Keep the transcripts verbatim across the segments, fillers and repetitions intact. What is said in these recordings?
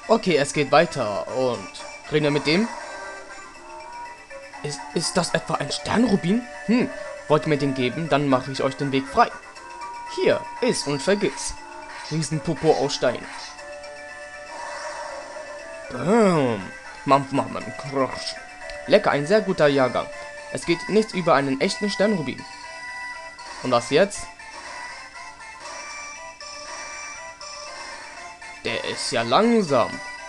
Okay, es geht weiter. Und reden wir mit dem? Ist, ist das etwa ein Sternrubin? Hm, wollt ihr mir den geben? Dann mache ich euch den Weg frei. Hier, iss und vergiss. Riesenpopo aus Stein. Boom. Mampf, mampf, mampf, krosch. Lecker, ein sehr guter Jahrgang. Es geht nichts über einen echten Sternrubin. Und was jetzt? Der ist ja langsam.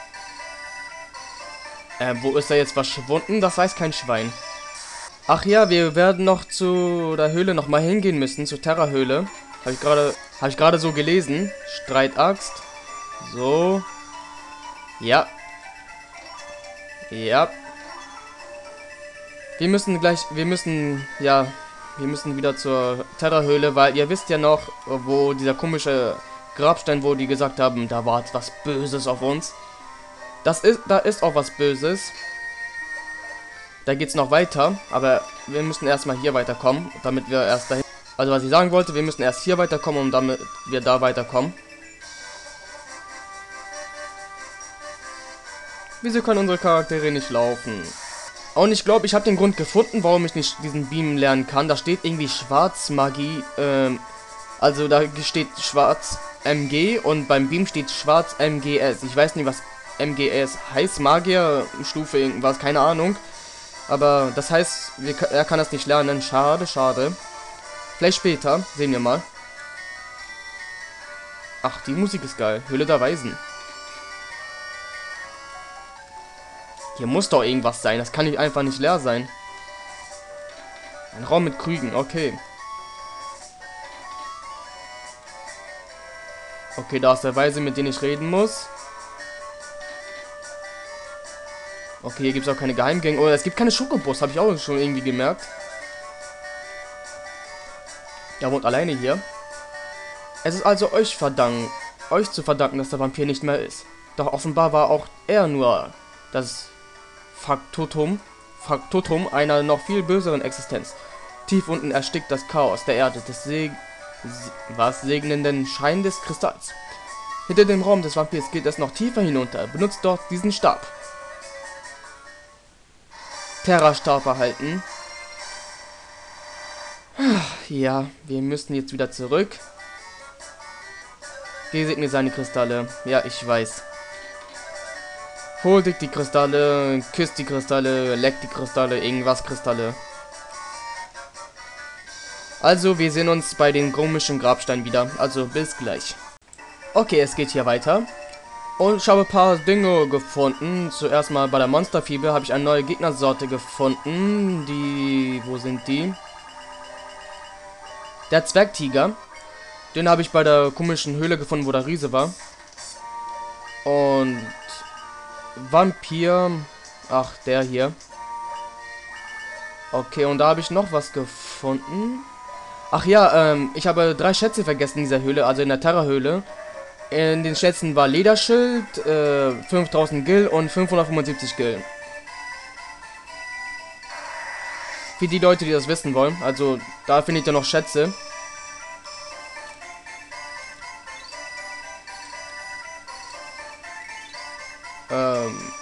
Äh, wo ist er jetzt verschwunden? Das weiß kein Schwein. Ach ja, wir werden noch zu der Höhle noch mal hingehen müssen, zur Terra-Höhle. Habe ich gerade, habe ich gerade so gelesen. Streitaxt. So. Ja. Ja. Wir müssen gleich, wir müssen, ja, wir müssen wieder zur Terra-Höhle, weil ihr wisst ja noch, wo dieser komische Grabstein, wo die gesagt haben, da war was Böses auf uns. Das ist, da ist auch was Böses. Da geht's noch weiter, aber wir müssen erstmal hier weiterkommen, damit wir erst dahin. Also was ich sagen wollte, wir müssen erst hier weiterkommen, um damit wir da weiterkommen. Wieso können unsere Charaktere nicht laufen? Und ich glaube, ich habe den Grund gefunden, warum ich nicht diesen Beam lernen kann. Da steht irgendwie Schwarzmagie, ähm, also da steht Schwarz M G und beim Beam steht Schwarz M G S. Ich weiß nicht, was M G S heißt, Magier, Stufe irgendwas, keine Ahnung. Aber das heißt, wir, er kann das nicht lernen. Schade, schade. Vielleicht später, sehen wir mal. Ach, die Musik ist geil. Höhle der Weisen. Hier muss doch irgendwas sein. Das kann nicht einfach nicht leer sein. Ein Raum mit Krügen, okay. Okay, da ist der Weise, mit dem ich reden muss. Okay, hier gibt es auch keine Geheimgänge. Oh, es gibt keine Schokobos, habe ich auch schon irgendwie gemerkt. Er wohnt alleine hier. Es ist also euch verdanken, euch zu verdanken, dass der Vampir nicht mehr ist. Doch offenbar war auch er nur das Faktotum, Faktotum einer noch viel böseren Existenz. Tief unten erstickt das Chaos der Erde, des Seg was segnenden Schein des Kristalls. Hinter dem Raum des Vampirs geht es noch tiefer hinunter. Benutzt dort diesen Stab. Terra-Stab erhalten. Ja, wir müssen jetzt wieder zurück. Gesegne seine Kristalle. Ja, ich weiß. Hol dich die Kristalle, küsst die Kristalle, leckt die Kristalle, irgendwas Kristalle. Also, wir sehen uns bei den komischen Grabsteinen wieder. Also, bis gleich. Okay, es geht hier weiter. Und ich habe ein paar Dinge gefunden. Zuerst mal bei der Monsterfieber habe ich eine neue Gegnersorte gefunden. Die... Wo sind die? Der Zwergtiger. Den habe ich bei der komischen Höhle gefunden, wo der Riese war. Und... Vampir. Ach, der hier. Okay, und da habe ich noch was gefunden. Ach ja, ähm, ich habe drei Schätze vergessen in dieser Höhle, also in der Terra-Höhle. In den Schätzen war Lederschild, äh, fünftausend Gil und fünfhundertfünfundsiebzig Gil. Für die Leute, die das wissen wollen. Also, da findet ihr noch Schätze. Ähm.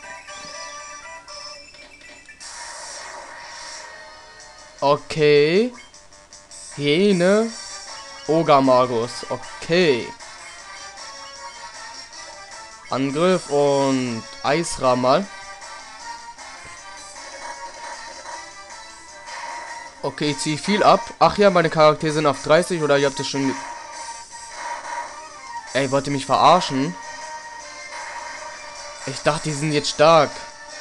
Okay. Hyäne. Ogermagus. Okay. Angriff und Eisramal. Okay, ich ziehe viel ab. Ach ja, meine Charaktere sind auf dreißig oder ihr habt das schon... Ey, wollt ihr mich verarschen? Ich dachte, die sind jetzt stark.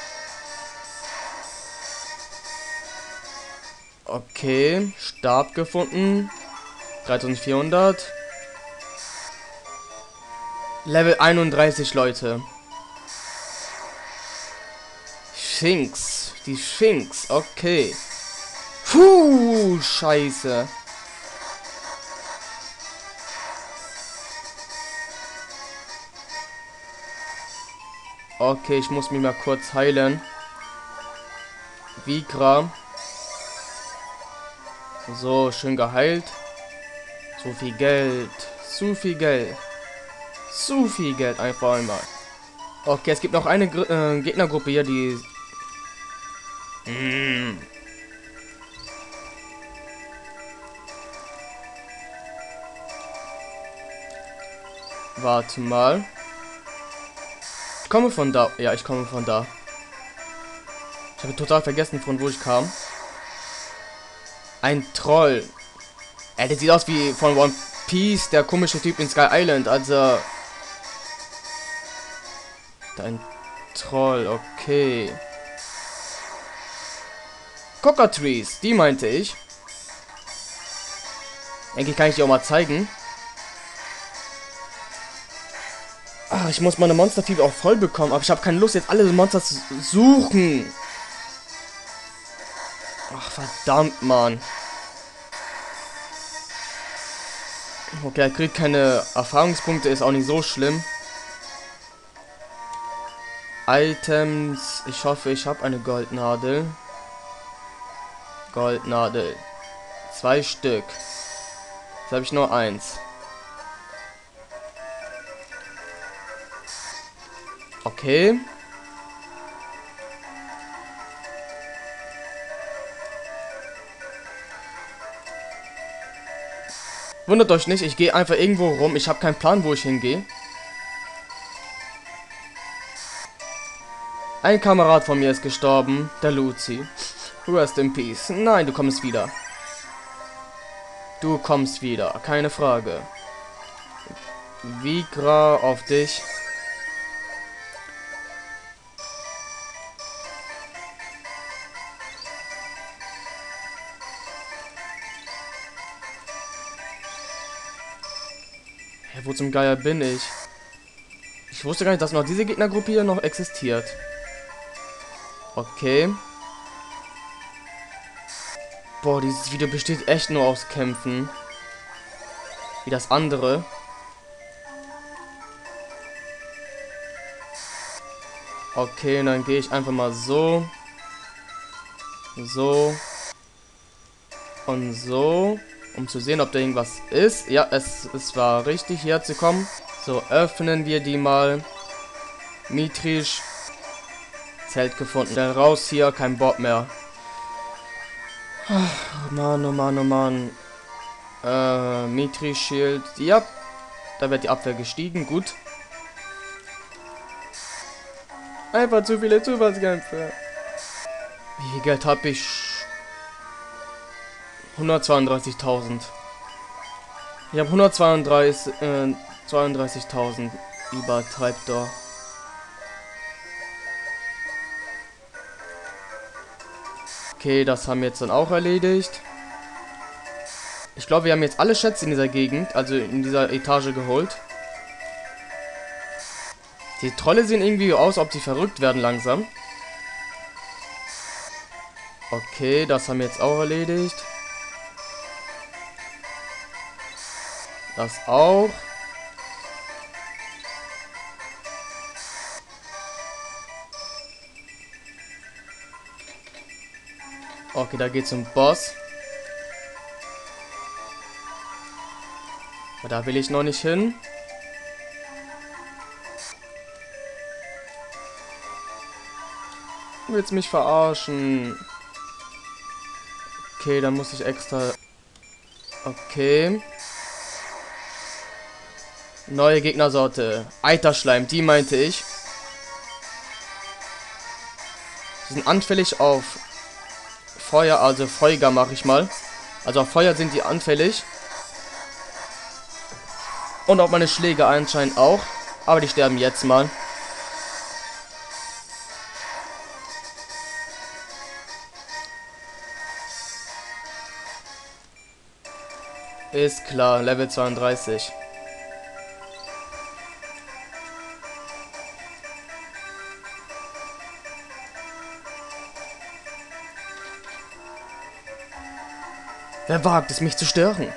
Okay, Stab gefunden. dreitausendvierhundert. Level einunddreißig, Leute. Sphinx. Die Sphinx, okay. Puh, scheiße. Okay, ich muss mich mal kurz heilen. Vikra. So, schön geheilt. So viel Geld. Zu viel Geld. Zu viel Geld einfach einmal. Okay, es gibt noch eine Gr äh, Gegnergruppe hier, die... Mm. Warte mal. Ich komme von da. Ja, ich komme von da. Ich habe total vergessen, von wo ich kam. Ein Troll. Ey, der sieht aus wie von One Piece, der komische Typ in Sky Island. Also... Ein Troll, okay. Cockatrees, die meinte ich. Denke ich, kann ich dir auch mal zeigen. Ah, ich muss meine Monstertyp auch voll bekommen, aber ich habe keine Lust, jetzt alle Monster zu suchen. Ach, verdammt, Mann. Okay, er kriegt keine Erfahrungspunkte, ist auch nicht so schlimm. Items. Ich hoffe, ich habe eine Goldnadel. Goldnadel. Zwei Stück. Jetzt habe ich nur eins. Okay. Wundert euch nicht, ich gehe einfach irgendwo rum. Ich habe keinen Plan, wo ich hingehe. Ein Kamerad von mir ist gestorben, der Luzi. Rest in Peace. Nein, du kommst wieder. Du kommst wieder, keine Frage. Vigra auf dich. Hä, wo zum Geier bin ich? Ich wusste gar nicht, dass noch diese Gegnergruppe hier noch existiert. Okay. Boah, dieses Video besteht echt nur aus Kämpfen. Wie das andere. Okay, dann gehe ich einfach mal so. So. Und so. Um zu sehen, ob da irgendwas ist. Ja, es, es war richtig, hier zu kommen. So, öffnen wir die mal. Mitrisch. Zelt gefunden. Dann raus hier, kein Bock mehr. Oh Mann, oh Mann, oh Mann. Äh, Mitri-Schild. Ja, da wird die Abwehr gestiegen. Gut. Einfach zu viele Zufallskämpfe. Wie viel Geld habe ich? hundertzweiunddreißigtausend. Ich habe hundertzweiunddreißigtausend. Übertreibt doch. Okay, das haben wir jetzt dann auch erledigt. Ich glaube, wir haben jetzt alle Schätze in dieser Gegend, also in dieser Etage geholt. Die Trolle sehen irgendwie aus, ob sie verrückt werden langsam. Okay, das haben wir jetzt auch erledigt. Das auch. Okay, da geht's zum Boss. Aber da will ich noch nicht hin. Du willst mich verarschen. Okay, dann muss ich extra... Okay. Neue Gegnersorte. Eiterschleim, die meinte ich. Sie sind anfällig auf Feuer, also Feuer mache ich mal. Also auf Feuer sind die anfällig. Und auf meine Schläge anscheinend auch. Aber die sterben jetzt mal. Ist klar, Level zweiunddreißig. Wer wagt es, mich zu stören?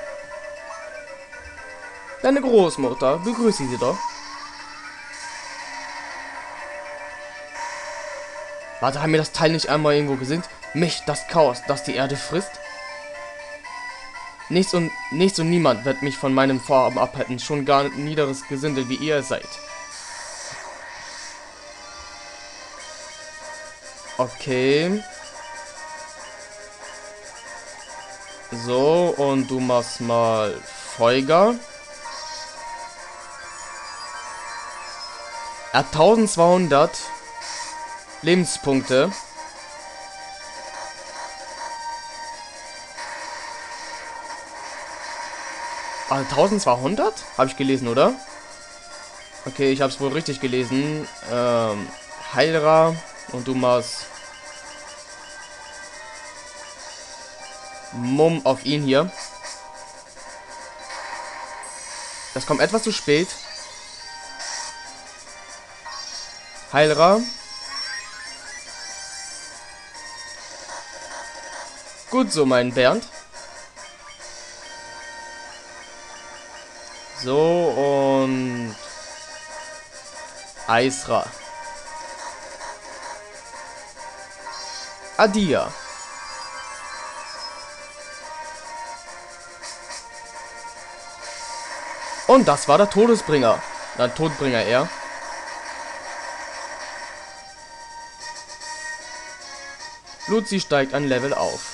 Deine Großmutter, begrüße sie doch. Warte, haben wir das Teil nicht einmal irgendwo gesehen? Mich, das Chaos, das die Erde frisst? Nichts und, nichts und niemand wird mich von meinem Vorhaben abhalten, schon gar niederes Gesindel wie ihr seid. Okay. So, und du machst mal Feuger. Er hat eintausendzweihundert Lebenspunkte. Ah, eintausendzweihundert? Habe ich gelesen, oder? Okay, ich habe es wohl richtig gelesen. Ähm, Heilra und du machst Mumm auf ihn hier. Das kommt etwas zu spät. Heilra. Gut so, mein Bernd. So, und Eisra. Adia. Und das war der Todesbringer. Nein, Todbringer eher. Luzi steigt ein Level auf.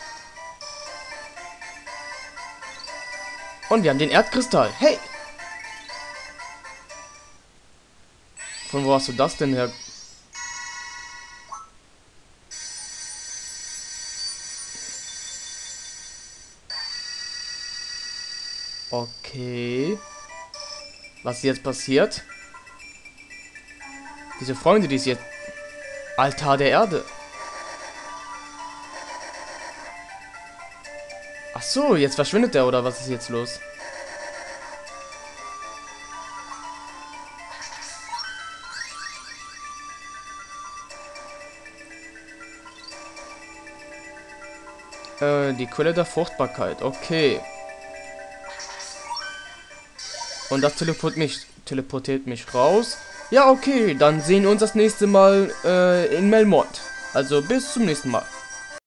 Und wir haben den Erdkristall. Hey! Von wo hast du das denn her? Okay. Was ist jetzt passiert? Diese Freunde, die ist jetzt... Altar der Erde. Ach so, jetzt verschwindet der, oder was ist jetzt los? Äh, die Quelle der Fruchtbarkeit, okay. Und das teleportiert mich, teleportiert mich raus. Ja, okay, dann sehen wir uns das nächste Mal äh, in Melmond. Also bis zum nächsten Mal.